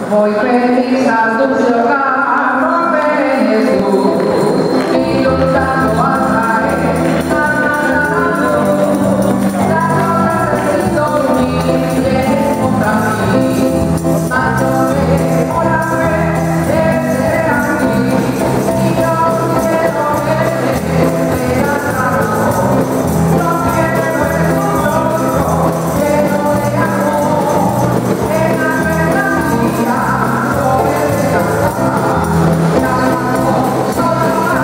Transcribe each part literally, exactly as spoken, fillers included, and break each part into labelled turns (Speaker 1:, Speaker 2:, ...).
Speaker 1: Voi feliz al dulce hogar, rompe Jesús, y luchando a traer, ganando, dando Cristo mi bien contra mí, dándole por la fe, Él será aquí, y yo quiero verle, será santo, no quiero el rostro, lleno de amor, en la verdad mía.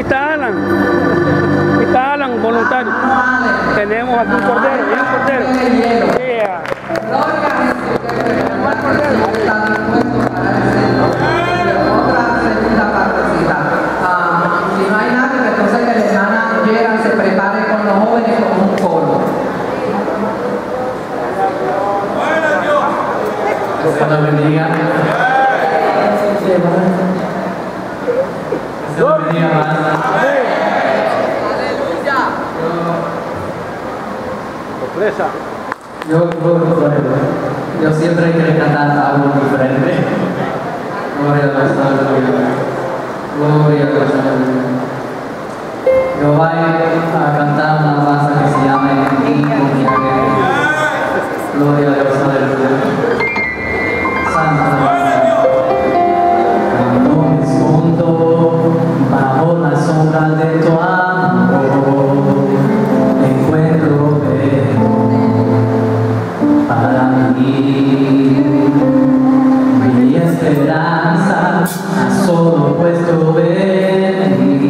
Speaker 2: está Alan. Aquí está Alan, voluntario. Tenemos aquí un cordero, y un cordero. Yeah.
Speaker 1: Gloria a Jesús, que el cordero está dispuesto para el centro. Otra segunda partecita. Ah, si no hay nadie, entonces que la hermana Yera se prepare con los jóvenes con un coro.
Speaker 3: Dios la bendiga. Dios la bendiga más.
Speaker 2: Sorpresa.
Speaker 3: Yo, yo, yo siempre quiero cantar algo diferente. Gloria a Dios, aleluya. Gloria a Dios, aleluya. Yo voy a cantar una alabanza que se llama En ti confiaré. Gloria a Dios, aleluya. Santo. No me escondo bajo la sombra de tu amor. Encuentro perdón para mí. Mi esperanza ha solo puesto en ti.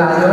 Speaker 1: gallo